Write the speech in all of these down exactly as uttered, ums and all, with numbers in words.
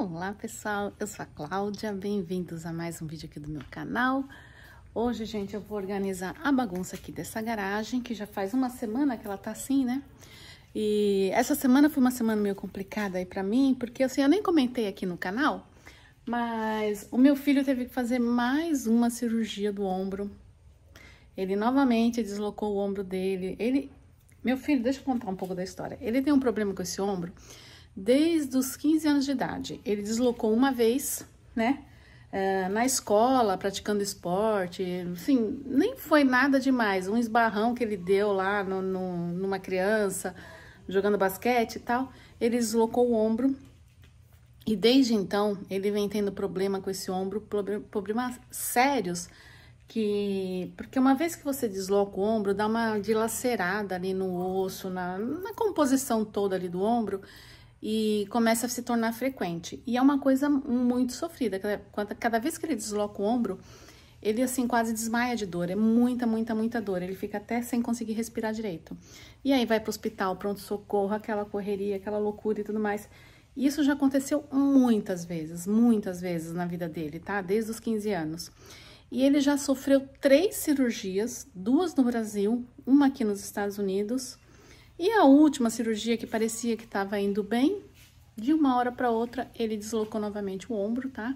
Olá pessoal, eu sou a Cláudia, bem-vindos a mais um vídeo aqui do meu canal. Hoje, gente, eu vou organizar a bagunça aqui dessa garagem, que já faz uma semana que ela tá assim, né? E essa semana foi uma semana meio complicada aí pra mim, porque assim, eu nem comentei aqui no canal, mas o meu filho teve que fazer mais uma cirurgia do ombro. Ele novamente deslocou o ombro dele, ele... Meu filho, deixa eu contar um pouco da história. Ele tem um problema com esse ombro desde os quinze anos de idade. Ele deslocou uma vez, né? Uh, na escola, praticando esporte, assim, nem foi nada demais. Um esbarrão que ele deu lá no, no, numa criança, jogando basquete e tal. Ele deslocou o ombro. E desde então, ele vem tendo problema com esse ombro, problemas sérios. Que, porque uma vez que você desloca o ombro, dá uma dilacerada ali no osso, na, na composição toda ali do ombro, e começa a se tornar frequente. E é uma coisa muito sofrida, cada, cada vez que ele desloca o ombro, ele assim quase desmaia de dor, é muita, muita, muita dor, ele fica até sem conseguir respirar direito. E aí vai pro hospital, pronto-socorro, aquela correria, aquela loucura e tudo mais. E isso já aconteceu muitas vezes, muitas vezes na vida dele, tá? Desde os quinze anos. E ele já sofreu três cirurgias, duas no Brasil, uma aqui nos Estados Unidos. E a última cirurgia, que parecia que estava indo bem, de uma hora para outra, ele deslocou novamente o ombro, tá?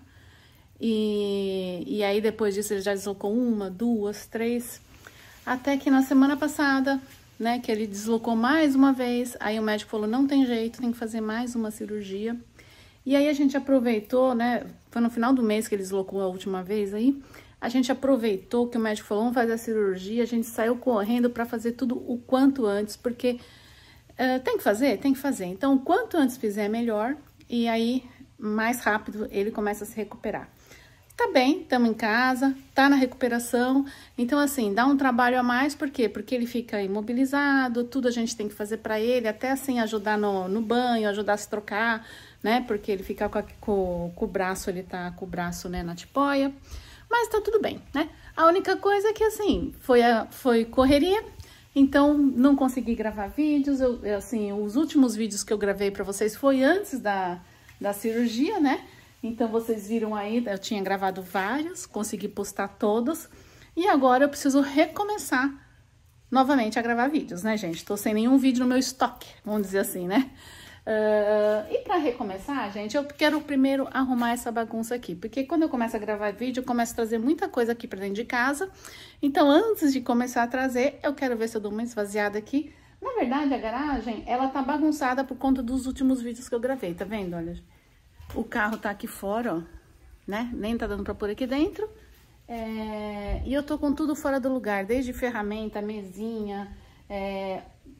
E, e aí, depois disso, ele já deslocou uma, duas, três. Até que na semana passada, né, que ele deslocou mais uma vez, aí o médico falou, não tem jeito, tem que fazer mais uma cirurgia. E aí a gente aproveitou, né, foi no final do mês que ele deslocou a última vez aí, a gente aproveitou que o médico falou, vamos fazer a cirurgia, a gente saiu correndo para fazer tudo o quanto antes, porque uh, tem que fazer, tem que fazer. Então, o quanto antes fizer, melhor, e aí, mais rápido, ele começa a se recuperar. Tá bem, estamos em casa, tá na recuperação, então, assim, dá um trabalho a mais, por quê? Porque ele fica imobilizado, tudo a gente tem que fazer para ele, até, assim, ajudar no, no banho, ajudar a se trocar, né? Porque ele fica com, a, com, com o braço, ele tá com o braço, né, na tipóia. Mas tá tudo bem, né? A única coisa é que, assim, foi, a, foi correria, então não consegui gravar vídeos. Eu, eu, assim, os últimos vídeos que eu gravei pra vocês foi antes da, da cirurgia, né? Então, vocês viram aí, eu tinha gravado vários, consegui postar todos. E agora eu preciso recomeçar novamente a gravar vídeos, né, gente? Tô sem nenhum vídeo no meu estoque, vamos dizer assim, né? Uh, e para recomeçar, gente, eu quero primeiro arrumar essa bagunça aqui, porque quando eu começo a gravar vídeo, eu começo a trazer muita coisa aqui para dentro de casa. Então, antes de começar a trazer, eu quero ver se eu dou uma esvaziada aqui. Na verdade, a garagem, ela tá bagunçada por conta dos últimos vídeos que eu gravei, tá vendo? Olha, o carro tá aqui fora, ó, né? Nem tá dando pra pôr aqui dentro. É... E eu tô com tudo fora do lugar, desde ferramenta, mesinha, é...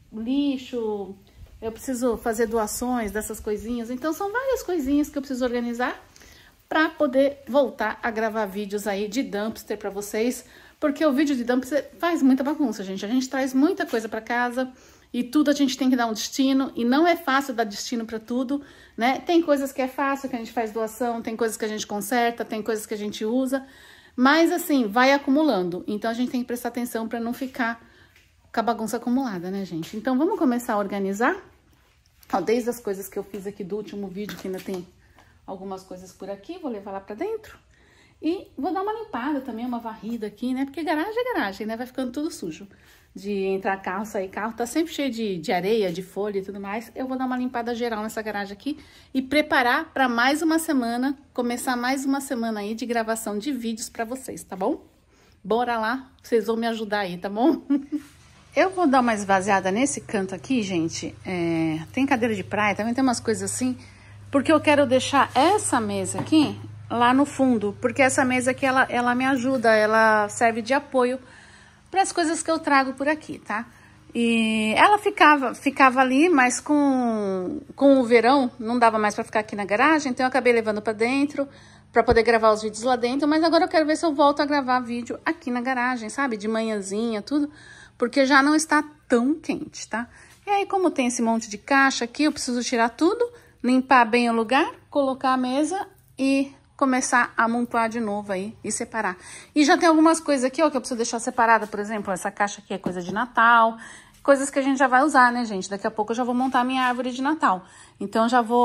lixo... Eu preciso fazer doações dessas coisinhas. Então, são várias coisinhas que eu preciso organizar para poder voltar a gravar vídeos aí de dumpster para vocês. Porque o vídeo de dumpster faz muita bagunça, gente. A gente traz muita coisa para casa e tudo a gente tem que dar um destino. E não é fácil dar destino para tudo, né? Tem coisas que é fácil, que a gente faz doação. Tem coisas que a gente conserta, tem coisas que a gente usa. Mas, assim, vai acumulando. Então, a gente tem que prestar atenção para não ficar com a bagunça acumulada, né, gente? Então, vamos começar a organizar. Ó, desde as coisas que eu fiz aqui do último vídeo, que ainda tem algumas coisas por aqui, vou levar lá pra dentro. E vou dar uma limpada também, uma varrida aqui, né? Porque garagem é garagem, né? Vai ficando tudo sujo. De entrar carro, sair carro, tá sempre cheio de, de areia, de folha e tudo mais. Eu vou dar uma limpada geral nessa garagem aqui e preparar pra mais uma semana, começar mais uma semana aí de gravação de vídeos pra vocês, tá bom? Bora lá, vocês vão me ajudar aí, tá bom? Eu vou dar uma esvaziada nesse canto aqui, gente. É, tem cadeira de praia, também tem umas coisas assim. Porque eu quero deixar essa mesa aqui lá no fundo. Porque essa mesa aqui, ela, ela me ajuda, ela serve de apoio para as coisas que eu trago por aqui, tá? E ela ficava, ficava ali, mas com, com o verão não dava mais para ficar aqui na garagem. Então eu acabei levando para dentro para poder gravar os vídeos lá dentro. Mas agora eu quero ver se eu volto a gravar vídeo aqui na garagem, sabe? De manhãzinha, tudo. Porque já não está tão quente, tá? E aí, como tem esse monte de caixa aqui, eu preciso tirar tudo, limpar bem o lugar, colocar a mesa e começar a amontoar de novo aí e separar. E já tem algumas coisas aqui, ó, que eu preciso deixar separada. Por exemplo, essa caixa aqui é coisa de Natal, coisas que a gente já vai usar, né, gente? Daqui a pouco eu já vou montar a minha árvore de Natal. Então, já vou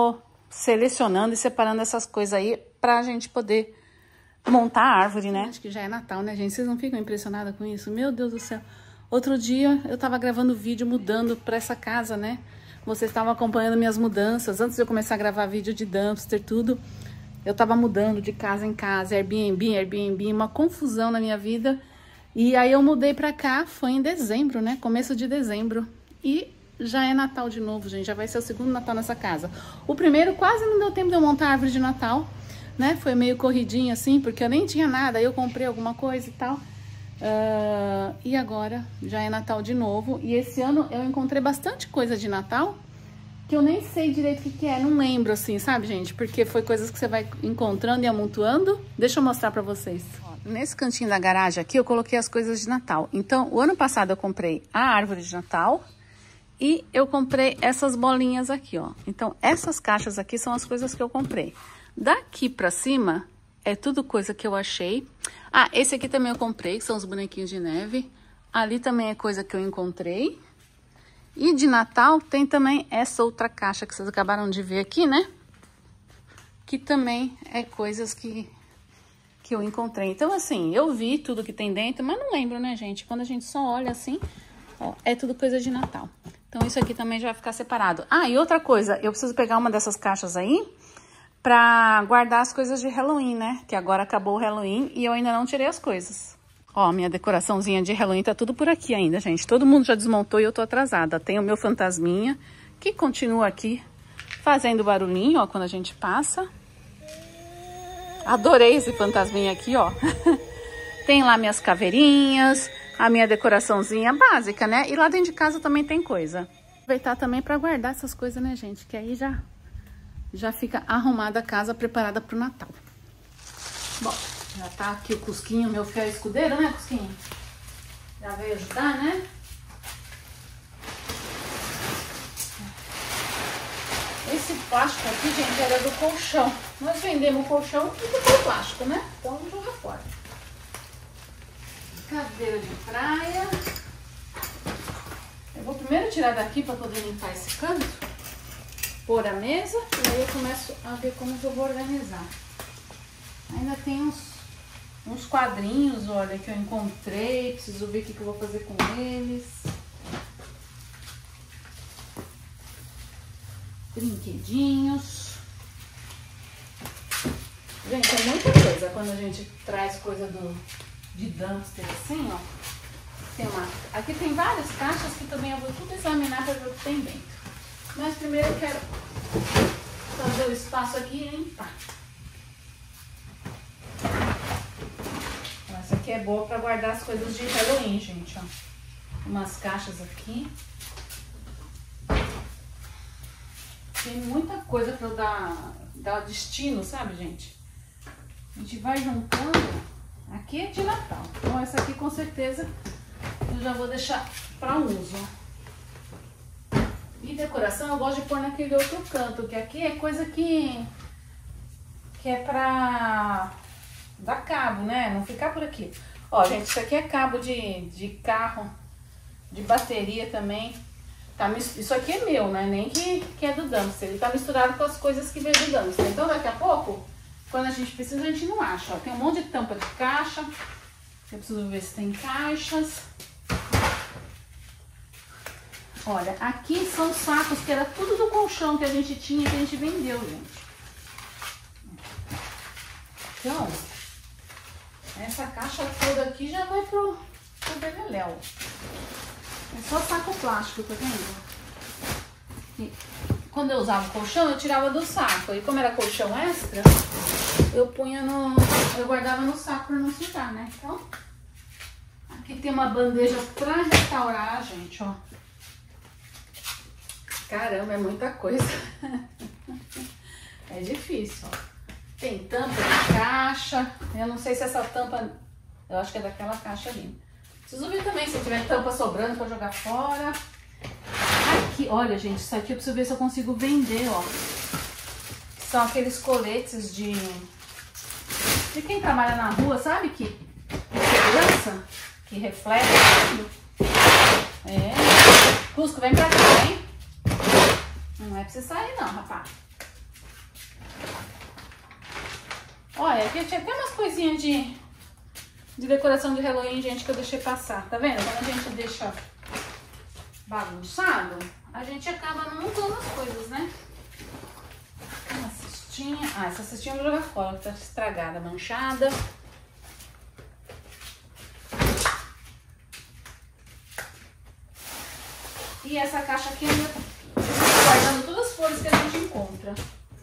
selecionando e separando essas coisas aí pra gente poder montar a árvore, né? Acho que já é Natal, né, gente? Vocês não ficam impressionadas com isso? Meu Deus do céu. Outro dia eu tava gravando vídeo mudando pra essa casa, né? Vocês estavam acompanhando minhas mudanças. Antes de eu começar a gravar vídeo de dumpster, tudo, eu tava mudando de casa em casa, Airbnb, Airbnb, uma confusão na minha vida. E aí eu mudei pra cá, foi em dezembro, né? Começo de dezembro. E já é Natal de novo, gente. Já vai ser o segundo Natal nessa casa. O primeiro quase não deu tempo de eu montar a árvore de Natal, né? Foi meio corridinho assim, porque eu nem tinha nada. Aí eu comprei alguma coisa e tal. Uh, e agora já é Natal de novo. E esse ano eu encontrei bastante coisa de Natal que eu nem sei direito o que, que é. Não lembro assim, sabe, gente? Porque foi coisas que você vai encontrando e amontoando. Deixa eu mostrar pra vocês. Ó, nesse cantinho da garagem aqui eu coloquei as coisas de Natal. Então, o ano passado eu comprei a árvore de Natal e eu comprei essas bolinhas aqui, ó. Então, essas caixas aqui são as coisas que eu comprei. Daqui pra cima é tudo coisa que eu achei. Ah, esse aqui também eu comprei, que são os bonequinhos de neve. Ali também é coisa que eu encontrei. E de Natal tem também essa outra caixa que vocês acabaram de ver aqui, né? Que também é coisas que, que eu encontrei. Então, assim, eu vi tudo que tem dentro, mas não lembro, né, gente? Quando a gente só olha assim, ó, é tudo coisa de Natal. Então, isso aqui também já vai ficar separado. Ah, e outra coisa, eu preciso pegar uma dessas caixas aí pra guardar as coisas de Halloween, né? Que agora acabou o Halloween e eu ainda não tirei as coisas. Ó, minha decoraçãozinha de Halloween tá tudo por aqui ainda, gente. Todo mundo já desmontou e eu tô atrasada. Tem o meu fantasminha, que continua aqui fazendo barulhinho, ó, quando a gente passa. Adorei esse fantasminha aqui, ó. Tem lá minhas caveirinhas, a minha decoraçãozinha básica, né? E lá dentro de casa também tem coisa. Aproveitar também pra guardar essas coisas, né, gente? Que aí já... já fica arrumada a casa, preparada pro Natal. Bom, já tá aqui o Cusquinho, meu fiel escudeiro, né, Cusquinho? Já veio ajudar, né? Esse plástico aqui, gente, era do colchão. Nós vendemos o colchão e ficou o plástico, né? Então, vamos jogar fora. Cadeira de praia. Eu vou primeiro tirar daqui para poder limpar esse canto. Pôr a mesa e aí eu começo a ver como que eu vou organizar. Ainda tem uns, uns quadrinhos, olha, que eu encontrei, preciso ver o que, que eu vou fazer com eles. Brinquedinhos. Gente, é muita coisa quando a gente traz coisa do, de dumpster assim, ó. Tem uma, aqui tem várias caixas que também eu vou tudo examinar para ver o que tem dentro. Mas primeiro eu quero fazer o espaço aqui e limpar. Essa aqui é boa para guardar as coisas de Halloween, gente, ó. Umas caixas aqui. Tem muita coisa para eu dar, dar destino, sabe, gente? A gente vai juntando. Aqui é de Natal. Então essa aqui com certeza eu já vou deixar para uso. E decoração eu gosto de pôr naquele outro canto, que aqui é coisa que, que é pra dar cabo, né? Não ficar por aqui. Ó, gente, isso aqui é cabo de, de carro, de bateria também. Tá, isso aqui é meu, né? Nem que, que é do dumpster. Ele tá misturado com as coisas que veio do dumpster. Então daqui a pouco, quando a gente precisa, a gente não acha. Ó, tem um monte de tampa de caixa. Eu preciso ver se tem caixas. Olha, aqui são sacos que era tudo do colchão que a gente tinha, que a gente vendeu, gente. Então, essa caixa toda aqui já vai pro, pro beleléu. É só saco plástico, tá vendo? E quando eu usava o colchão, eu tirava do saco. E como era colchão extra, eu punha no... eu guardava no saco pra não sujar, né? Então, aqui tem uma bandeja pra restaurar, gente, ó. Caramba, é muita coisa. É difícil, ó. Tem tampa de caixa. Eu não sei se essa tampa... eu acho que é daquela caixa ali. Preciso ver também se tiver tampa sobrando pra jogar fora. Aqui, olha, gente, isso aqui eu preciso ver se eu consigo vender, ó. São aqueles coletes de... de quem trabalha na rua, sabe? Que segurança, que reflete tudo. É. Cusco, vem pra cá, hein? Não é pra você sair não, rapaz. Olha, aqui tinha até umas coisinhas de, de decoração de Halloween, gente, que eu deixei passar. Tá vendo? Quando a gente deixa bagunçado, a gente acaba não montando as coisas, né? Uma cestinha. Ah, essa cestinha eu vou jogar fora, tá estragada, manchada. E essa caixa aqui eu estou guardando todas as flores que a gente encontra.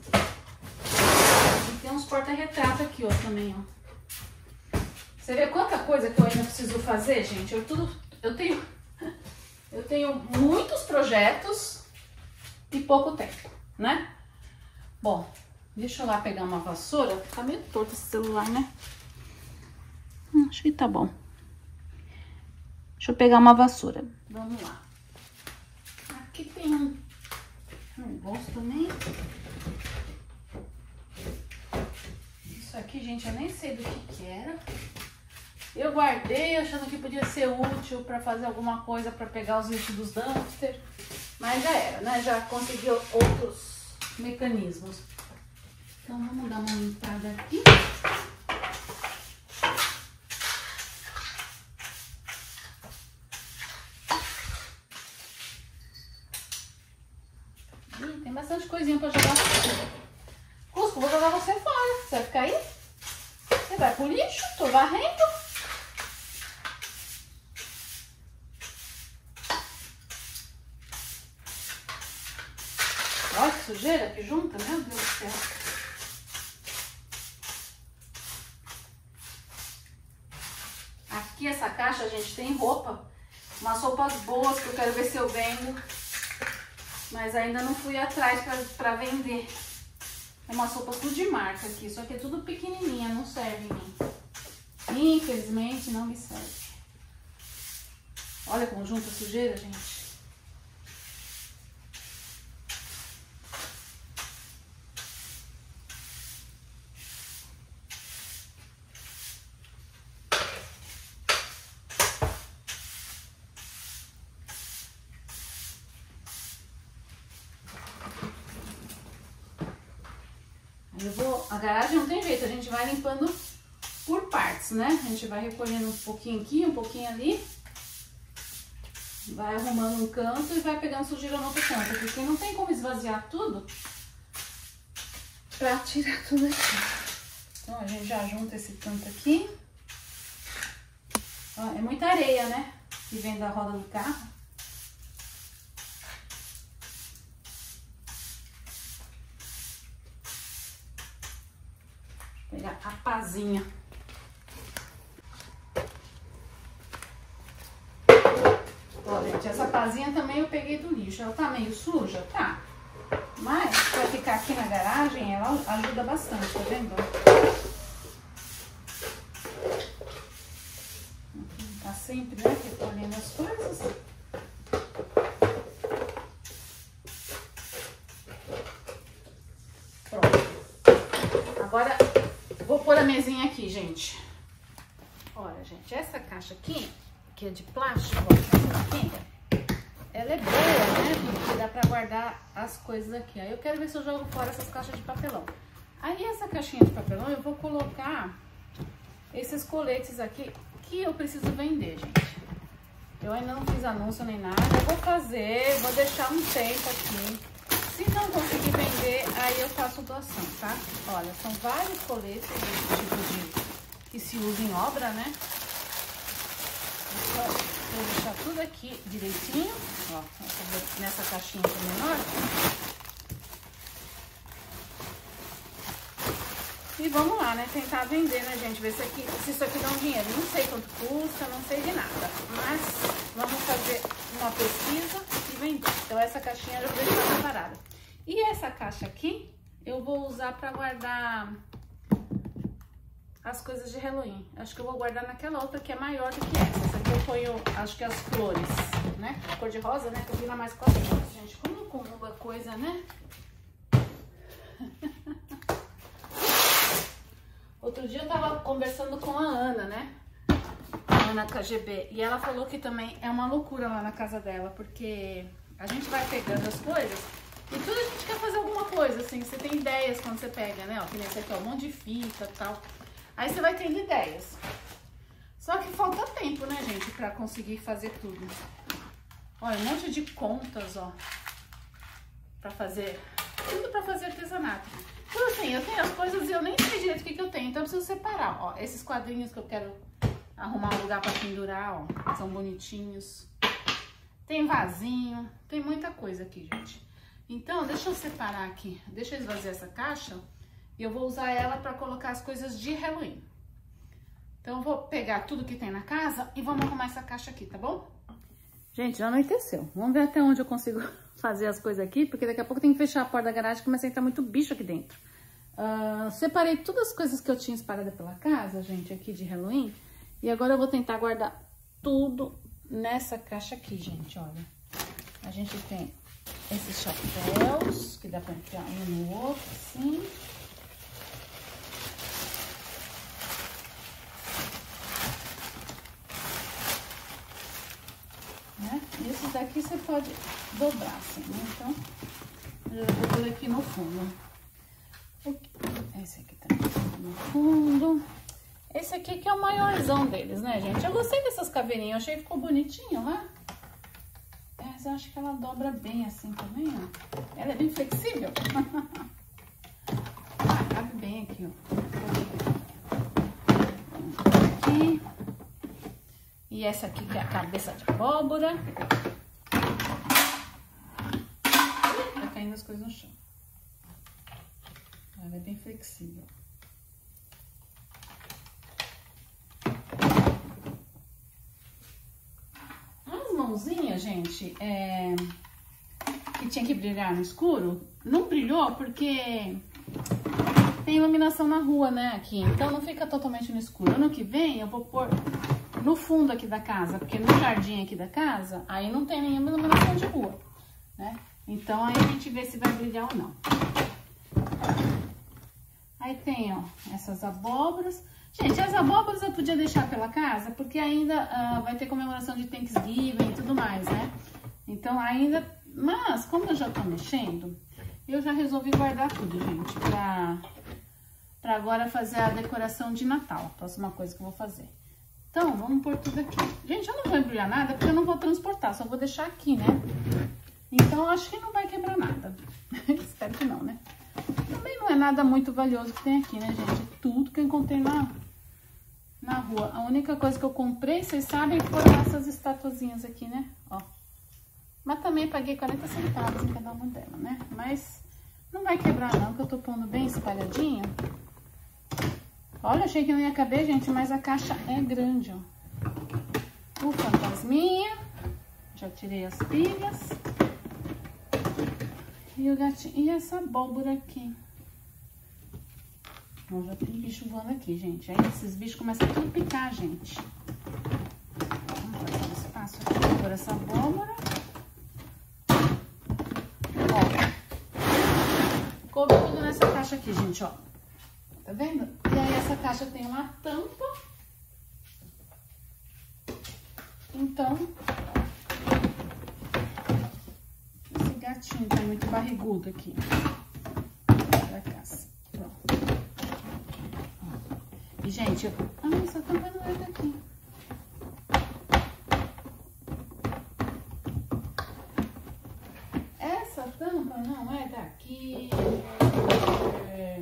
E tem uns porta-retrato aqui, ó, também, ó. Você vê quanta coisa que eu ainda preciso fazer, gente? Eu tudo, eu tenho, eu tenho muitos projetos e pouco tempo, né? Bom, deixa eu lá pegar uma vassoura. Tá meio torto esse celular, né? Hum, acho que tá bom. Deixa eu pegar uma vassoura. Vamos lá. Aqui tem um negócio também. Isso aqui, gente, eu nem sei do que que era. Eu guardei achando que podia ser útil para fazer alguma coisa para pegar os lixos dos dumpster. Mas já era, né? Já consegui outros mecanismos. Então vamos dar uma limpada aqui. Ih, tem bastante coisinha para jogar fora. Cusco, vou jogar você fora. Você vai ficar aí? Você vai pro lixo? Tô varrendo. Olha que sujeira que junta, meu Deus do céu. Aqui essa caixa, gente, tem roupa. Umas roupas boas que eu quero ver se eu vendo. Mas ainda não fui atrás pra, pra vender. É uma roupa tudo de marca aqui. Só que é tudo pequenininha, não serve em mim. Infelizmente não me serve. Olha como junta sujeira, gente. Eu vou, a garagem não tem jeito, a gente vai limpando por partes, né? A gente vai recolhendo um pouquinho aqui, um pouquinho ali. Vai arrumando um canto e vai pegando sujeira no outro canto. Porque não tem como esvaziar tudo pra tirar tudo aqui. Então a gente já junta esse canto aqui. Ó, é muita areia, né? Que vem da roda do carro. Pegar a pazinha. Ó, gente, essa pazinha também eu peguei do lixo. Ela tá meio suja, tá? Mas pra ficar aqui na garagem, ela ajuda bastante, tá vendo? Tá sempre, né, recolhendo as coisas. Pronto. Agora vou pôr a mesinha aqui, gente. Olha, gente, essa caixa aqui, que é de plástico, ó, ela é boa, né? Porque dá pra guardar as coisas aqui. Aí eu quero ver se eu jogo fora essas caixas de papelão. Aí essa caixinha de papelão eu vou colocar esses coletes aqui que eu preciso vender, gente. Eu ainda não fiz anúncio nem nada. Eu vou fazer, vou deixar um tempo aqui. Se não conseguir vender, aí eu faço doação, tá? Olha, são vários coletes desse tipo de que se usa em obra, né? Vou, vou deixar tudo aqui direitinho, ó, nessa caixinha que é menor. E vamos lá, né? Tentar vender, né, gente? Ver se, aqui, se isso aqui dá um dinheiro. Não sei quanto custa, não sei de nada. Mas vamos fazer uma pesquisa e vender. Então essa caixinha eu já vou deixar preparada. E essa caixa aqui, eu vou usar pra guardar as coisas de Halloween. Acho que eu vou guardar naquela outra que é maior do que essa. Essa aqui eu ponho, acho que as flores, né? Cor de rosa, né? Combina mais com as flores, gente. Como comum a coisa, né? Outro dia eu tava conversando com a Ana, né? A Ana K G B. E ela falou que também é uma loucura lá na casa dela. Porque a gente vai pegando as coisas e tudo a gente quer fazer alguma coisa, assim, você tem ideias quando você pega, né? Ó, que nem esse aqui, ó, um monte de fita e tal. Aí você vai tendo ideias. Só que falta tempo, né, gente, pra conseguir fazer tudo. Olha, um monte de contas, ó, pra fazer, tudo pra fazer artesanato. Então, assim, eu tenho as coisas e eu nem sei direito o que que eu tenho, então eu preciso separar, ó, esses quadrinhos que eu quero arrumar um lugar pra pendurar, ó, são bonitinhos. Tem vasinho, tem muita coisa aqui, gente. Então, deixa eu separar aqui, deixa eu esvaziar essa caixa e eu vou usar ela pra colocar as coisas de Halloween. Então, eu vou pegar tudo que tem na casa e vamos arrumar essa caixa aqui, tá bom? Gente, já anoiteceu. Vamos ver até onde eu consigo fazer as coisas aqui, porque daqui a pouco tem que fechar a porta da garagem, começa a entrar muito bicho aqui dentro. Uh, separei todas as coisas que eu tinha espalhada pela casa, gente, aqui de Halloween. E agora eu vou tentar guardar tudo nessa caixa aqui, gente, olha. A gente tem esses chapéus, que dá pra enfiar um no outro, assim. Né? E esses daqui você pode dobrar assim, né? Então, eu vou por aqui no fundo. Esse aqui também no fundo. Esse aqui que é o maiorzão deles, né, gente? Eu gostei dessas caveirinhas, eu achei que ficou bonitinho, né? Mas eu acho que ela dobra bem assim também, ó. Ela é bem flexível. Ah, cabe bem aqui, ó. Aqui. E essa aqui que é a cabeça de abóbora. Tá caindo as coisas no chão. Ela é bem flexível. As mãozinhas, gente, é... que tinha que brilhar no escuro, não brilhou porque tem iluminação na rua, né, aqui. Então não fica totalmente no escuro. Ano que vem eu vou pôr no fundo aqui da casa, porque no jardim aqui da casa, aí não tem nenhuma iluminação de rua, né? Então aí a gente vê se vai brilhar ou não. Aí tem, ó, essas abóboras. Gente, as abóboras eu podia deixar pela casa, porque ainda uh, vai ter comemoração de Thanksgiving e tudo mais, né? Então ainda... Mas, como eu já tô mexendo, eu já resolvi guardar tudo, gente, pra, pra agora fazer a decoração de Natal. Próxima coisa que eu vou fazer. Então, vamos pôr tudo aqui. Gente, eu não vou embrulhar nada porque eu não vou transportar, só vou deixar aqui, né? Então, eu acho que não vai quebrar nada. Espero que não, né? Também não é nada muito valioso que tem aqui, né, gente? Tudo que eu encontrei na, na rua. A única coisa que eu comprei, vocês sabem, foram essas estatuazinhas aqui, né? Ó. Mas também paguei quarenta centavos em cada uma delas, né? Mas não vai quebrar não, que eu tô pondo bem espalhadinho. Olha, achei que não ia caber, gente, mas a caixa é grande, ó. O fantasminha. Já tirei as pilhas. E o gatinho. E essa abóbora aqui. Ó, já tem bicho voando aqui, gente. Aí esses bichos começam a tudo picar, gente. Vamos fazer um espaço aqui por essa abóbora. Ó. Coube tudo nessa caixa aqui, gente, ó. Tá vendo? E aí essa caixa tem uma tampa. Então, esse gatinho tá muito barrigudo aqui. Pra cá. Pronto. E, gente, eu... ah, essa tampa não é daqui. Essa tampa não é daqui. É...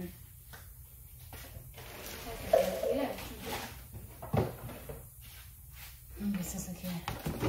Vamos ver se essa aqui é.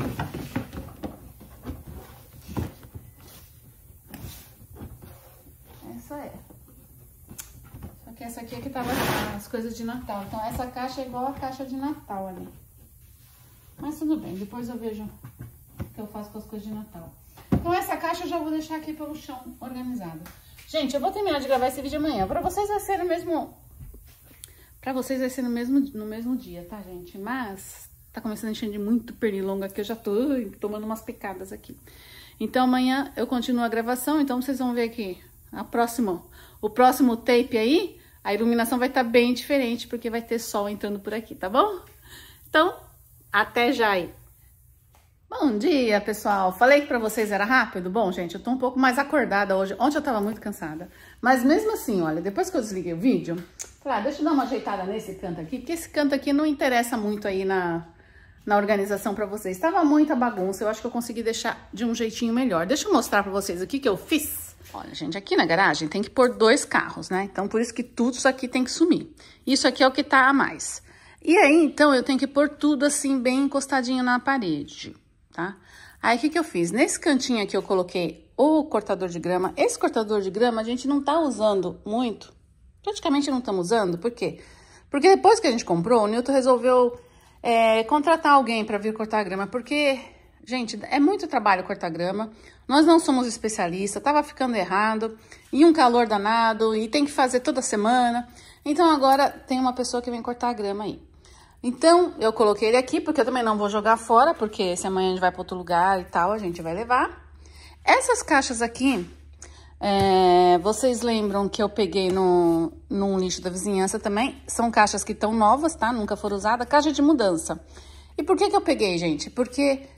Essa é. Só que essa aqui é que tava as coisas de Natal. Então essa caixa é igual a caixa de Natal ali. Mas tudo bem, depois eu vejo o que eu faço com as coisas de Natal. Então essa caixa eu já vou deixar aqui pelo chão organizada. Gente, eu vou terminar de gravar esse vídeo amanhã. Pra vocês vai ser no mesmo... Pra vocês vai ser no mesmo, no mesmo dia, tá, gente? Mas tá começando a encher de muito pernilongo aqui. Eu já tô ui, tomando umas picadas aqui. Então amanhã eu continuo a gravação. Então vocês vão ver aqui a próxima, o próximo tape aí. A iluminação vai estar tá bem diferente, porque vai ter sol entrando por aqui, tá bom? Então, até já aí. Bom dia, pessoal. Falei que pra vocês era rápido? Bom, gente, eu tô um pouco mais acordada hoje. Ontem eu tava muito cansada. Mas mesmo assim, olha, depois que eu desliguei o vídeo, falei, ah, deixa eu dar uma ajeitada nesse canto aqui, porque esse canto aqui não interessa muito aí na, na organização pra vocês. Tava muita bagunça, eu acho que eu consegui deixar de um jeitinho melhor. Deixa eu mostrar pra vocês o que que eu fiz. Olha, gente, aqui na garagem tem que pôr dois carros, né? Então, por isso que tudo isso aqui tem que sumir. Isso aqui é o que tá a mais. E aí, então, eu tenho que pôr tudo assim, bem encostadinho na parede. Tá? Aí, o que que eu fiz? Nesse cantinho aqui eu coloquei o cortador de grama. Esse cortador de grama a gente não tá usando muito. Praticamente não estamos usando. Por quê? Porque depois que a gente comprou, o Nilton resolveu é, contratar alguém para vir cortar a grama. Porque, gente, é muito trabalho cortar grama. Nós não somos especialistas, tava ficando errado. E um calor danado, e tem que fazer toda semana. Então, agora tem uma pessoa que vem cortar a grama aí. Então, eu coloquei ele aqui, porque eu também não vou jogar fora, porque se amanhã a gente vai para outro lugar e tal, a gente vai levar. Essas caixas aqui, é, vocês lembram que eu peguei no, num lixo da vizinhança também? São caixas que estão novas, tá? Nunca foram usadas, caixa de mudança. E por que que eu peguei, gente? Porque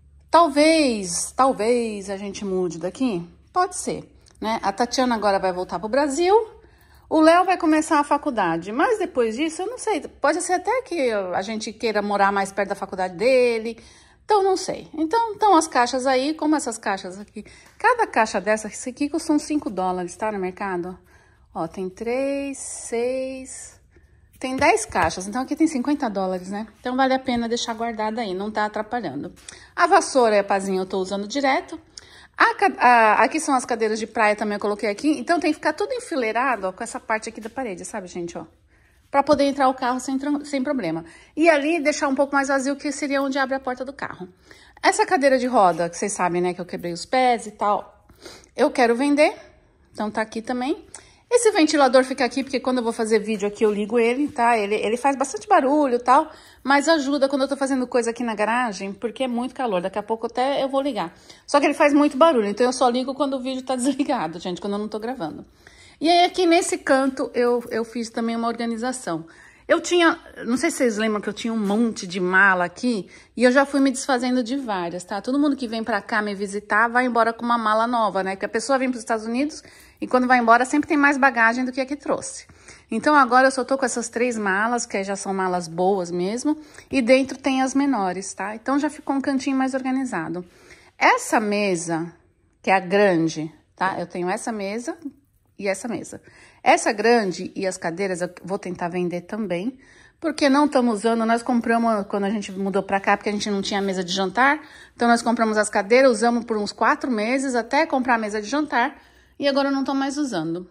talvez, talvez a gente mude daqui, pode ser, né? A Tatiana agora vai voltar pro Brasil. O Léo vai começar a faculdade, mas depois disso, eu não sei, pode ser até que a gente queira morar mais perto da faculdade dele, então não sei. Então, estão as caixas aí, como essas caixas aqui, cada caixa dessa, isso aqui custam cinco dólares, tá, no mercado? Ó, tem três, seis, tem dez caixas, então aqui tem cinquenta dólares, né? Então vale a pena deixar guardada aí, não tá atrapalhando. A vassoura e a pazinha eu tô usando direto. A, a, aqui são as cadeiras de praia também, eu coloquei aqui. Então, tem que ficar tudo enfileirado, ó, com essa parte aqui da parede, sabe, gente, ó? Pra poder entrar o carro sem, sem problema. E ali, deixar um pouco mais vazio, que seria onde abre a porta do carro. Essa cadeira de roda, que vocês sabem, né, que eu quebrei os pés e tal, eu quero vender. Então, tá aqui também. Esse ventilador fica aqui, porque quando eu vou fazer vídeo aqui, eu ligo ele, tá? Ele, ele faz bastante barulho e tal, mas ajuda quando eu tô fazendo coisa aqui na garagem, porque é muito calor. Daqui a pouco até eu vou ligar. Só que ele faz muito barulho, então eu só ligo quando o vídeo tá desligado, gente, quando eu não tô gravando. E aí, aqui nesse canto, eu, eu fiz também uma organização. Eu tinha, não sei se vocês lembram que eu tinha um monte de mala aqui, e eu já fui me desfazendo de várias, tá? Todo mundo que vem pra cá me visitar vai embora com uma mala nova, né? Porque a pessoa vem pros Estados Unidos e quando vai embora sempre tem mais bagagem do que a que trouxe. Então agora eu só tô com essas três malas, que já são malas boas mesmo, e dentro tem as menores, tá? Então já ficou um cantinho mais organizado. Essa mesa, que é a grande, tá? Eu tenho essa mesa e essa mesa. Essa grande e as cadeiras eu vou tentar vender também, porque não estamos usando, nós compramos quando a gente mudou pra cá, porque a gente não tinha mesa de jantar, então nós compramos as cadeiras, usamos por uns quatro meses até comprar a mesa de jantar, e agora eu não tô mais usando.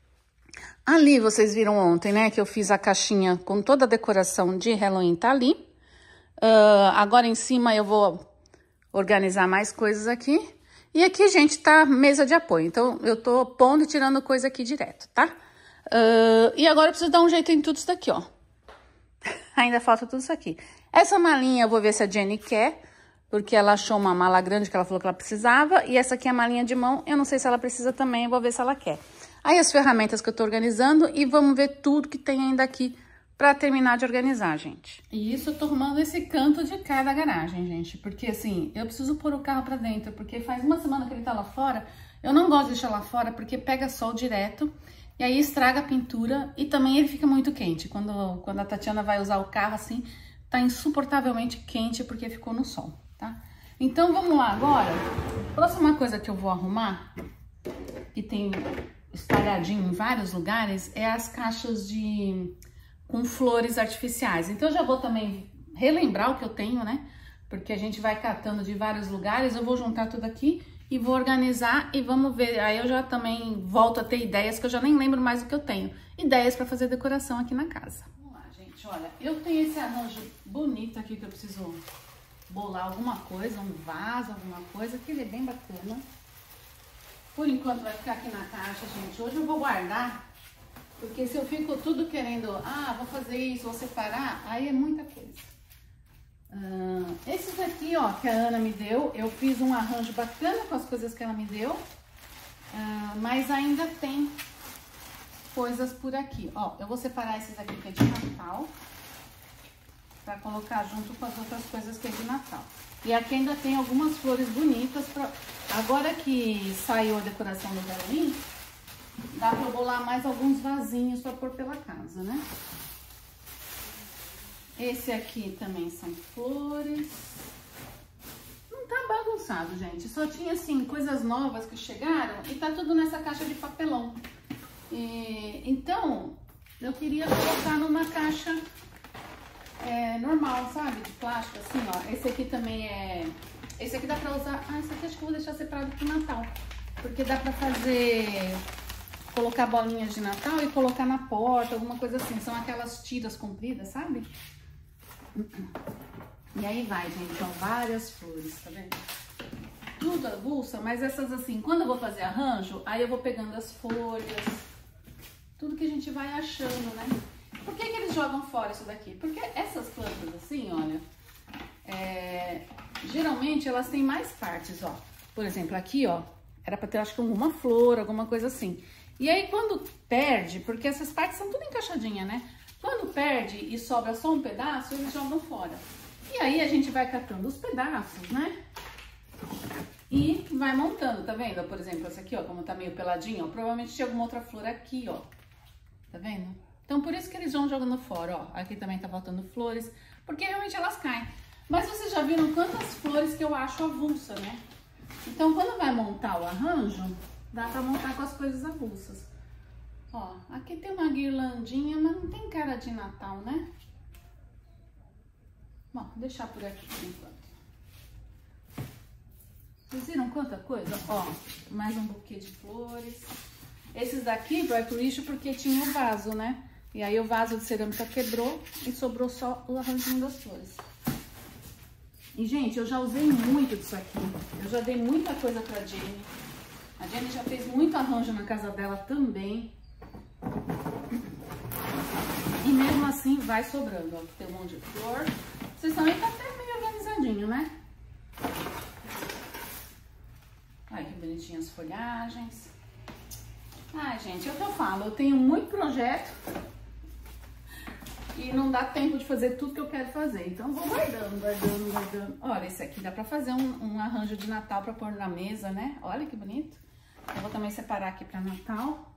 Ali, vocês viram ontem, né, que eu fiz a caixinha com toda a decoração de Halloween, tá ali. Uh, agora em cima eu vou organizar mais coisas aqui. E aqui, gente, tá mesa de apoio. Então, eu tô pondo e tirando coisa aqui direto, tá? Uh, e agora eu preciso dar um jeito em tudo isso daqui, ó. Ainda falta tudo isso aqui. Essa malinha eu vou ver se a Jenny quer, porque ela achou uma mala grande que ela falou que ela precisava. E essa aqui é a malinha de mão, eu não sei se ela precisa também, eu vou ver se ela quer. Aí as ferramentas que eu tô organizando e vamos ver tudo que tem ainda aqui pra terminar de organizar, gente. E isso eu tô arrumando esse canto de cada garagem, gente. Porque assim, eu preciso pôr o carro pra dentro, porque faz uma semana que ele tá lá fora. Eu não gosto de deixar lá fora, porque pega sol direto. E aí estraga a pintura e também ele fica muito quente. Quando, quando a Tatiana vai usar o carro assim, tá insuportavelmente quente porque ficou no sol, tá? Então vamos lá agora. Próxima coisa que eu vou arrumar, que tem espalhadinho em vários lugares, é as caixas de com flores artificiais. Então eu já vou também relembrar o que eu tenho, né? Porque a gente vai catando de vários lugares, eu vou juntar tudo aqui e vou organizar e vamos ver. Aí eu já também volto a ter ideias que eu já nem lembro mais do que eu tenho. Ideias para fazer decoração aqui na casa. Vamos lá, gente, olha, eu tenho esse arranjo bonito aqui que eu preciso bolar alguma coisa, um vaso, alguma coisa, que ele é bem bacana. Por enquanto vai ficar aqui na caixa, gente. Hoje eu vou guardar, porque se eu fico tudo querendo, ah, vou fazer isso, vou separar, aí é muita coisa. Uh, esses daqui, ó, que a Ana me deu, eu fiz um arranjo bacana com as coisas que ela me deu, uh, mas ainda tem coisas por aqui. Ó, eu vou separar esses aqui que é de Natal. pra colocar junto com as outras coisas que é de Natal. E aqui ainda tem algumas flores bonitas. Pra... Agora que saiu a decoração do Halloween, dá pra bolar mais alguns vasinhos pra pôr pela casa, né? Esse aqui também são flores. Não tá bagunçado, gente. Só tinha, assim, coisas novas que chegaram e tá tudo nessa caixa de papelão. E... Então, eu queria colocar numa caixa é, normal, sabe? De plástico, assim, ó. Esse aqui também é... Esse aqui dá pra usar... Ah, esse aqui acho que eu vou deixar separado pro Natal. Porque dá pra fazer... Colocar bolinhas de Natal e colocar na porta, alguma coisa assim. São aquelas tiras compridas, sabe? E aí vai, gente, ó, várias flores, tá vendo? Tudo avulsa, mas essas assim, quando eu vou fazer arranjo, aí eu vou pegando as folhas, tudo que a gente vai achando, né? Por que que eles jogam fora isso daqui? Porque essas plantas assim, olha, é, geralmente elas têm mais partes, ó. Por exemplo, aqui, ó, era pra ter, acho que alguma flor, alguma coisa assim. E aí quando perde, porque essas partes são tudo encaixadinhas, né? Quando perde e sobra só um pedaço, eles jogam fora. E aí a gente vai catando os pedaços, né? E vai montando, tá vendo? Por exemplo, essa aqui, ó, como tá meio peladinho, ó, provavelmente tinha alguma outra flor aqui, ó. Tá vendo? Então por isso que eles vão jogando fora, ó. Aqui também tá faltando flores, porque realmente elas caem. Mas vocês já viram quantas flores que eu acho avulsa, né? Então quando vai montar o arranjo, dá pra montar com as coisas avulsas. Ó, aqui tem uma guirlandinha, mas não tem cara de Natal, né? Bom, vou deixar por aqui por enquanto. Vocês viram quanta coisa? Ó, mais um buquê de flores. Esses daqui vai pro lixo porque tinha o vaso, né? E aí o vaso de cerâmica quebrou e sobrou só o arranjinho das flores. E, gente, eu já usei muito disso aqui. Eu já dei muita coisa pra Jenny. A Jenny já fez muito arranjo na casa dela também. E mesmo assim vai sobrando, ó. Tem um monte de flor. Vocês também tá até meio organizadinho, né? Ai, que bonitinhas as folhagens. Ai, gente, é o que eu falo. Eu tenho muito projeto e não dá tempo de fazer tudo que eu quero fazer. Então, eu vou guardando, guardando, guardando. Olha, esse aqui dá pra fazer um, um arranjo de Natal pra pôr na mesa, né? Olha que bonito. Eu vou também separar aqui pra Natal.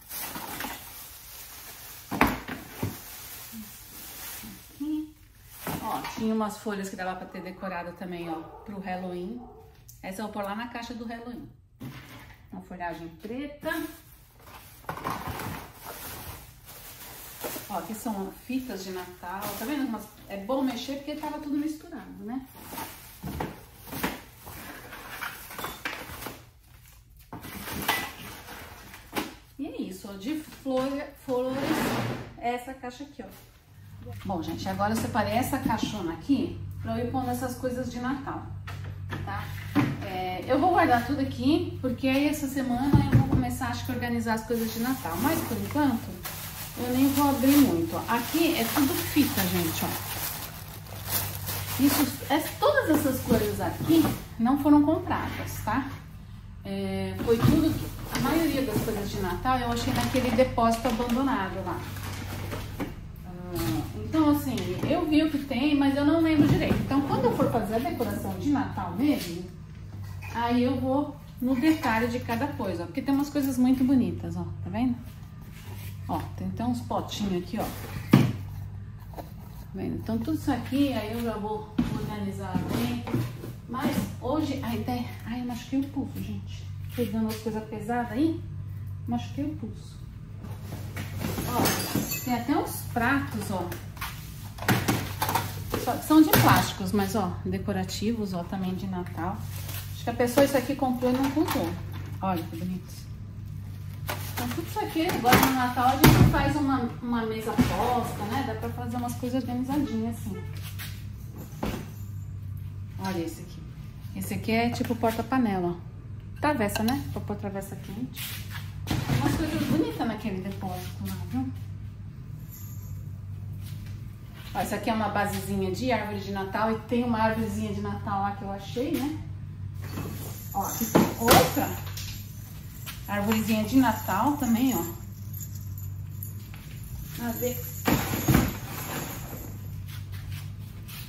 Aqui. Ó, tinha umas folhas que dava pra ter decorado também, ó, pro Halloween. Essa eu vou pôr lá na caixa do Halloween. Uma folhagem preta. Ó, aqui são fitas de Natal. Tá vendo? Mas é bom mexer porque tava tudo misturado, né? E é isso, ó, de flor, flores, essa caixa aqui, ó. Bom, gente, agora eu separei essa caixona aqui pra eu ir pondo essas coisas de Natal, tá? É, eu vou guardar tudo aqui, porque aí essa semana eu vou começar, acho que, a organizar as coisas de Natal. Mas, por enquanto, eu nem vou abrir muito, ó. Aqui é tudo fita, gente, ó. Isso, é, todas essas coisas aqui não foram compradas, tá? É, foi tudo que... A maioria das coisas de Natal eu achei naquele depósito abandonado lá. Ah, então, assim, eu vi o que tem, mas eu não lembro direito. Então, quando eu for fazer a decoração de Natal mesmo, aí eu vou no detalhe de cada coisa, ó, porque tem umas coisas muito bonitas, ó, tá vendo? Ó, tem até uns potinhos aqui, ó. Tá vendo? Então, tudo isso aqui, aí eu já vou organizar bem. Mas hoje a ideia... Ai, eu machuquei o pulso, gente. Pegando as coisas pesadas aí, machuquei o pulso. Ó, tem até uns pratos, ó. São de plásticos, mas, ó, decorativos, ó, também de Natal. Acho que a pessoa isso aqui comprou e não contou. Olha que bonito. Então, tudo isso aqui, agora no Natal a gente faz uma, uma mesa posta, né? Dá pra fazer umas coisas organizadinhas, assim. Olha esse aqui. Esse aqui é tipo porta-panela, ó. Travessa, né? Pra pôr travessa quente. Umas coisas bonitas naquele depósito lá, viu? Ó, essa aqui é uma basezinha de árvore de Natal. E tem uma árvorezinha de Natal lá que eu achei, né? Ó, aqui tem outra árvorezinha de Natal também, ó. Cadê?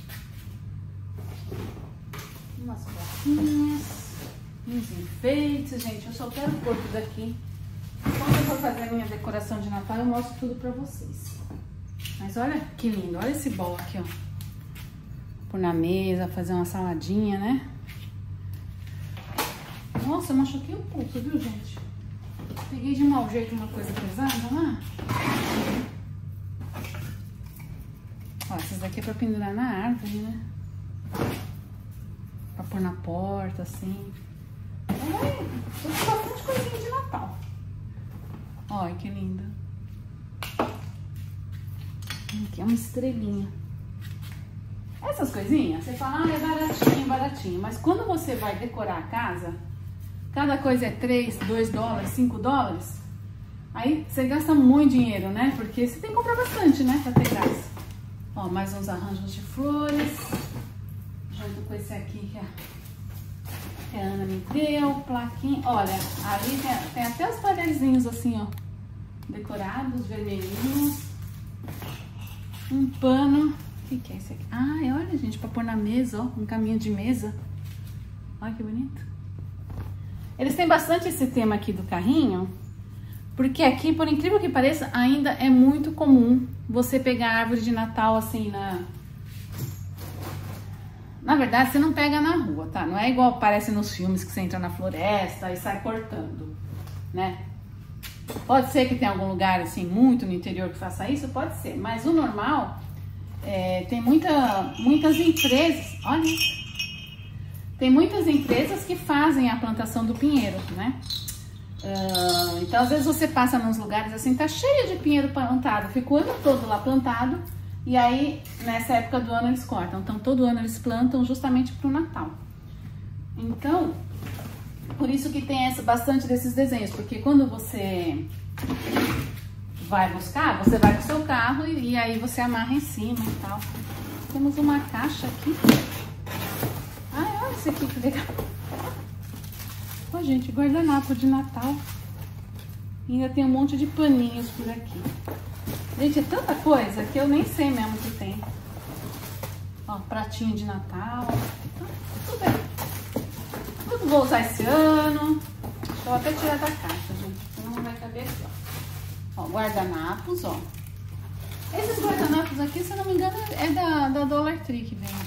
plaquinhas, uns enfeites, gente. Eu só quero pôr tudo aqui. Quando eu for fazer a minha decoração de Natal, eu mostro tudo pra vocês. Mas olha que lindo, olha esse bolo aqui, ó. Pôr na mesa, fazer uma saladinha, né? Nossa, eu machuquei o pulso, viu, gente? Peguei de mau jeito uma coisa pesada lá. Ó, essas daqui é pra pendurar na árvore, né? Pra pôr na porta, assim. Olha aí, tô com bastante coisinha de Natal. Olha que linda. Aqui é uma estrelinha. Essas coisinhas, você fala, ah, é baratinho, baratinho. Mas quando você vai decorar a casa, cada coisa é três, dois dólares, cinco dólares. Aí você gasta muito dinheiro, né? Porque você tem que comprar bastante, né? Pra ter graça. Ó, mais uns arranjos de flores. Junto com esse aqui que a, que a Ana me deu. Plaquinha. Olha, ali tem, tem até os parezinhos assim, ó. Decorados, vermelhinhos. Um pano. O que, que é esse aqui? Ah, olha, gente, pra pôr na mesa, ó. Um caminho de mesa. Olha que bonito. Eles têm bastante esse tema aqui do carrinho. Porque aqui, por incrível que pareça, ainda é muito comum você pegar a árvore de Natal assim na... Na verdade, você não pega na rua, tá? Não é igual parece nos filmes que você entra na floresta e sai cortando, né? Pode ser que tenha algum lugar assim, muito no interior que faça isso, pode ser. Mas o normal, é, tem muita, muitas empresas, olha isso. Tem muitas empresas que fazem a plantação do pinheiro, né? Uh, então, às vezes você passa nos lugares assim, tá cheio de pinheiro plantado, fica o ano todo lá plantado, e aí, nessa época do ano, eles cortam. Então, todo ano eles plantam justamente pro Natal. Então, por isso que tem essa, bastante desses desenhos, porque quando você vai buscar, você vai com o seu carro e, e aí você amarra em cima e tal. Temos uma caixa aqui. Ai, olha isso aqui, que legal. Ó, gente, guardanapo de Natal. E ainda tem um monte de paninhos por aqui. Gente, é tanta coisa que eu nem sei mesmo que tem. Ó, pratinho de Natal. Tudo aí. Tudo vou usar esse ano. Vou até tirar da caixa, gente, senão não vai caber aqui, ó. Ó, guardanapos, ó. Esses guardanapos aqui, se eu não me engano, é da, da Dollar Tree que vende,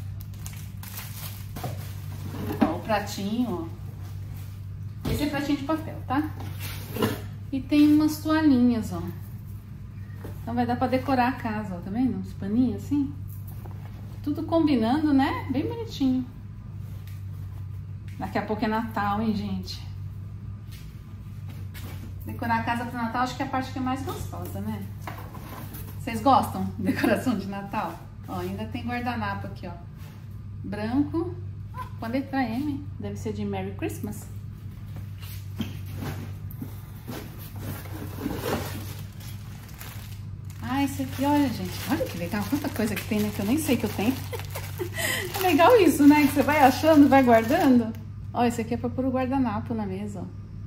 ó. Ó, o pratinho, ó. Esse é pratinho de papel, tá? E tem umas toalhinhas, ó. Então vai dar pra decorar a casa, ó, tá vendo? Uns paninhos assim. Tudo combinando, né? Bem bonitinho. Daqui a pouco é Natal, hein, gente? Decorar a casa pro Natal, acho que é a parte que é mais gostosa, né? Vocês gostam de decoração de Natal? Ó, ainda tem guardanapo aqui, ó. Branco. Ah, com a letra M. Deve ser de Merry Christmas. Ah, esse aqui, olha, gente. Olha que legal. Quanta coisa que tem, né? Que eu nem sei que eu tenho. É legal isso, né? Que você vai achando, vai guardando. Ó, esse aqui é pra pôr o guardanapo na mesa, ó.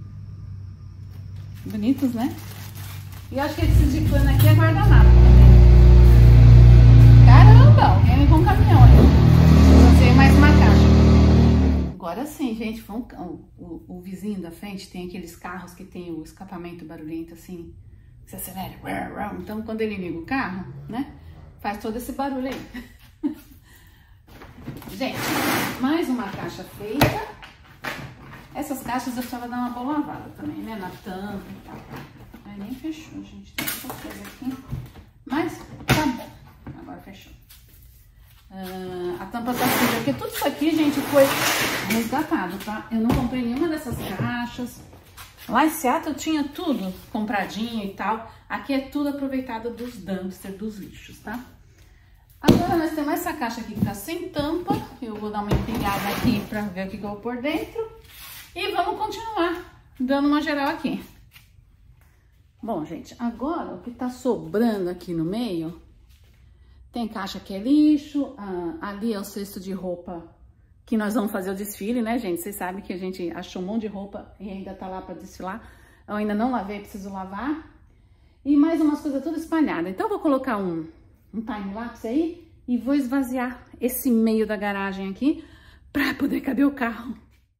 Bonitos, né? E eu acho que esse de pano aqui é guardanapo também. Caramba! Alguém levou um caminhão aí. Não sei, mais uma caixa. Agora sim, gente. Vamos... O, o, o vizinho da frente tem aqueles carros que tem o escapamento barulhento assim. Você acelera. Então, quando ele liga o carro, né? Faz todo esse barulho aí. Gente, mais uma caixa feita. Essas caixas eu precisava dar uma boa lavada também, né? Na tampa e tal. Aí nem fechou, gente. Tem muita coisa aqui. Mas tá bom. Agora fechou. Uh, a tampa tá suja. Porque tudo isso aqui, gente, foi resgatado, tá? Eu não comprei nenhuma dessas caixas. Lá em Seattle tinha tudo compradinho e tal. Aqui é tudo aproveitado dos dumpsters, dos lixos, tá? Agora nós temos essa caixa aqui que tá sem tampa. Eu vou dar uma empilhada aqui pra ver o que, que eu vou pôr dentro. E vamos continuar dando uma geral aqui. Bom, gente, agora o que tá sobrando aqui no meio... Tem caixa que é lixo. Ah, ali é o cesto de roupa que nós vamos fazer o desfile, né, gente? Vocês sabem que a gente achou um monte de roupa e ainda tá lá pra desfilar. Eu ainda não lavei, preciso lavar. E mais umas coisas todas espalhadas. Então eu vou colocar um, um time-lapse aí e vou esvaziar esse meio da garagem aqui para poder caber o carro.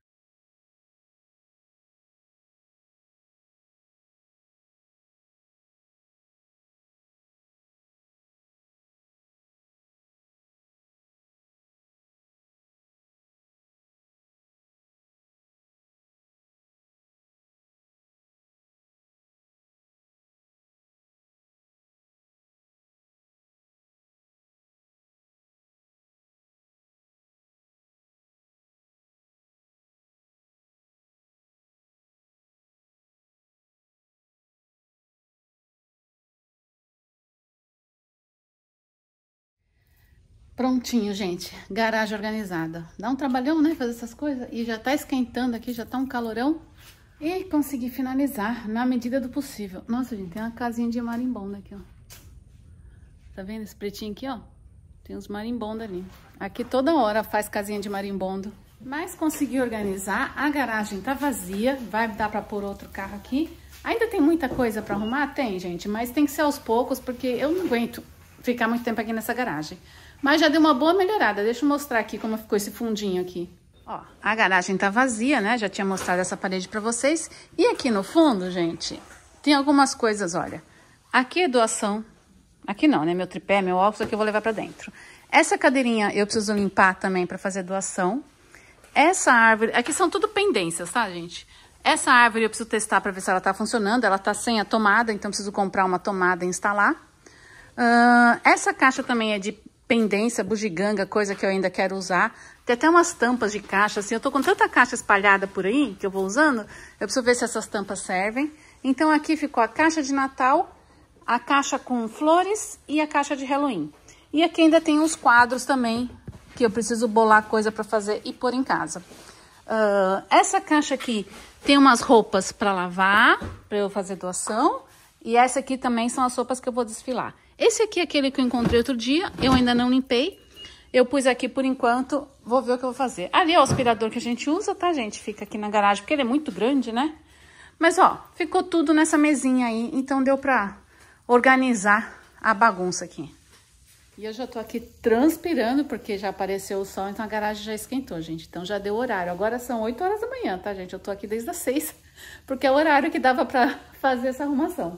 Prontinho, gente. Garagem organizada. Dá um trabalhão, né? Fazer essas coisas. E já tá esquentando aqui, já tá um calorão. E consegui finalizar na medida do possível. Nossa, gente, tem uma casinha de marimbondo aqui, ó. Tá vendo esse pretinho aqui, ó? Tem uns marimbondos ali. Aqui toda hora faz casinha de marimbondo. Mas consegui organizar. A garagem tá vazia. Vai dar pra pôr outro carro aqui. Ainda tem muita coisa pra arrumar? Tem, gente. Mas tem que ser aos poucos, porque eu não aguento ficar muito tempo aqui nessa garagem. Mas já deu uma boa melhorada. Deixa eu mostrar aqui como ficou esse fundinho aqui. Ó, a garagem tá vazia, né? Já tinha mostrado essa parede pra vocês. E aqui no fundo, gente, tem algumas coisas, olha. Aqui é doação. Aqui não, né? Meu tripé, meu óculos, aqui eu vou levar pra dentro. Essa cadeirinha eu preciso limpar também pra fazer doação. Essa árvore... Aqui são tudo pendências, tá, gente? Essa árvore eu preciso testar pra ver se ela tá funcionando. Ela tá sem a tomada, então preciso comprar uma tomada e instalar. Uh, essa caixa também é de pendência, bugiganga, coisa que eu ainda quero usar. Tem até umas tampas de caixa, assim, eu tô com tanta caixa espalhada por aí, que eu vou usando, eu preciso ver se essas tampas servem. Então aqui ficou a caixa de Natal, a caixa com flores e a caixa de Halloween. E aqui ainda tem uns quadros também, que eu preciso bolar coisa pra fazer e pôr em casa. Uh, essa caixa aqui tem umas roupas pra lavar, pra eu fazer doação. E essa aqui também são as roupas que eu vou desfilar. Esse aqui é aquele que eu encontrei outro dia, eu ainda não limpei. Eu pus aqui por enquanto, vou ver o que eu vou fazer. Ali é o aspirador que a gente usa, tá, gente? Fica aqui na garagem, porque ele é muito grande, né? Mas, ó, ficou tudo nessa mesinha aí, então deu pra organizar a bagunça aqui. E eu já tô aqui transpirando, porque já apareceu o sol, então a garagem já esquentou, gente. Então já deu horário. Agora são oito horas da manhã, tá, gente? Eu tô aqui desde as seis, porque é o horário que dava pra fazer essa arrumação.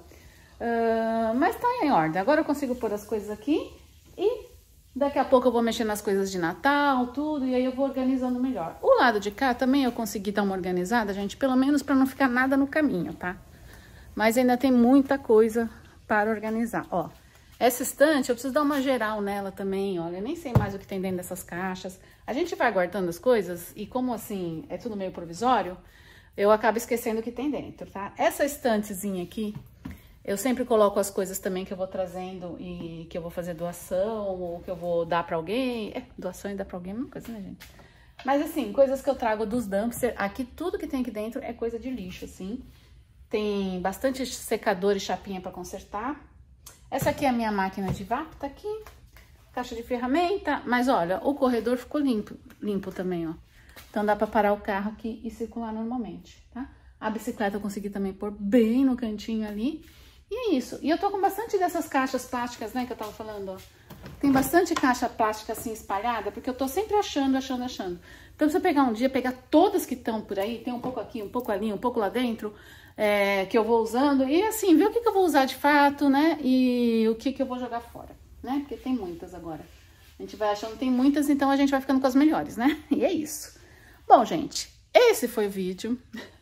Uh, mas tá em ordem. Agora eu consigo pôr as coisas aqui e daqui a pouco eu vou mexer nas coisas de Natal, tudo, e aí eu vou organizando melhor. O lado de cá também eu consegui dar uma organizada, gente, pelo menos pra não ficar nada no caminho, tá? Mas ainda tem muita coisa para organizar, ó. Essa estante, eu preciso dar uma geral nela também, olha, eu nem sei mais o que tem dentro dessas caixas. A gente vai guardando as coisas e como assim é tudo meio provisório, eu acabo esquecendo o que tem dentro, tá? Essa estantezinha aqui, eu sempre coloco as coisas também que eu vou trazendo e que eu vou fazer doação ou que eu vou dar pra alguém. É, doação e dar pra alguém é uma coisa, né, gente? Mas assim, coisas que eu trago dos dumpsters, aqui tudo que tem aqui dentro é coisa de lixo, assim. Tem bastante secador e chapinha pra consertar. Essa aqui é a minha máquina de vapo, tá aqui. Caixa de ferramenta, mas olha, o corredor ficou limpo, limpo também, ó. Então dá pra parar o carro aqui e circular normalmente, tá? A bicicleta eu consegui também pôr bem no cantinho ali. E é isso. E eu tô com bastante dessas caixas plásticas, né, que eu tava falando, ó. Tem bastante caixa plástica assim espalhada, porque eu tô sempre achando, achando, achando. Então, se eu pegar um dia, pegar todas que estão por aí, tem um pouco aqui, um pouco ali, um pouco lá dentro, é, que eu vou usando, e assim, ver o que, que eu vou usar de fato, né, e o que, que eu vou jogar fora, né, porque tem muitas agora. A gente vai achando que tem muitas, então a gente vai ficando com as melhores, né, e é isso. Bom, gente, esse foi o vídeo.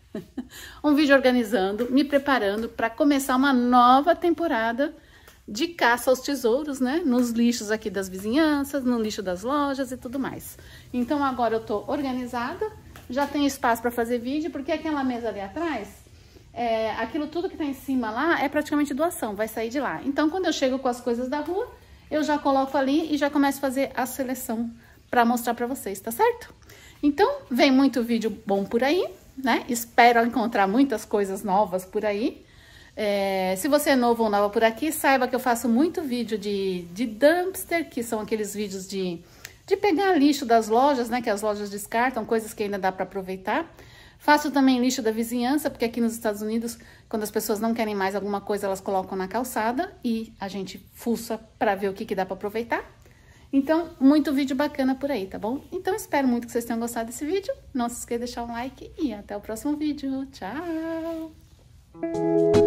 Um vídeo organizando, me preparando para começar uma nova temporada de caça aos tesouros, né? Nos lixos aqui das vizinhanças, no lixo das lojas e tudo mais. Então agora eu tô organizada, já tenho espaço para fazer vídeo, porque aquela mesa ali atrás, é, aquilo tudo que tá em cima lá é praticamente doação, vai sair de lá. Então quando eu chego com as coisas da rua, eu já coloco ali e já começo a fazer a seleção para mostrar para vocês, tá certo? Então vem muito vídeo bom por aí, né? Espero encontrar muitas coisas novas por aí. É, se você é novo ou nova por aqui, saiba que eu faço muito vídeo de, de dumpster, que são aqueles vídeos de, de pegar lixo das lojas, né? Que as lojas descartam, coisas que ainda dá para aproveitar. Faço também lixo da vizinhança, porque aqui nos Estados Unidos, quando as pessoas não querem mais alguma coisa, elas colocam na calçada e a gente fuça para ver o que, que dá para aproveitar. Então, muito vídeo bacana por aí, tá bom? Então, espero muito que vocês tenham gostado desse vídeo. Não se esqueça de deixar um like e até o próximo vídeo. Tchau!